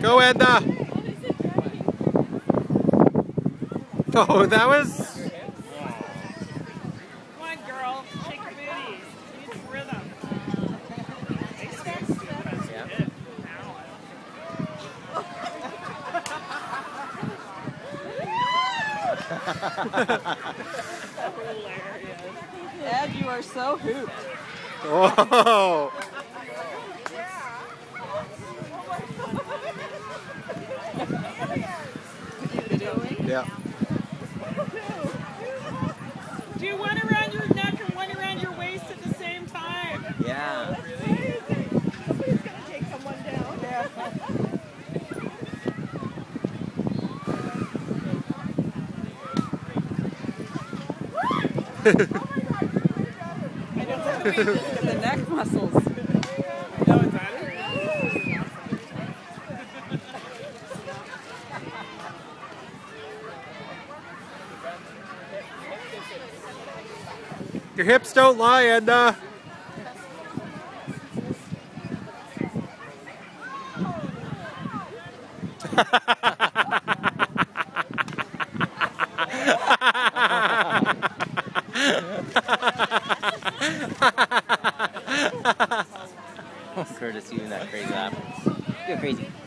Go, Edna. Oh, that was... Come on, girl. Shake your booty. Need some rhythm. Ed, you are so hooped. Oh. Yeah. Do one around your neck and one around your waist at the same time. Yeah. Somebody's gonna take someone down. Yeah. I know the neck muscles. No, it's not. Your hips don't lie, Edna. Curtis, you and that crazy laugh. You're crazy.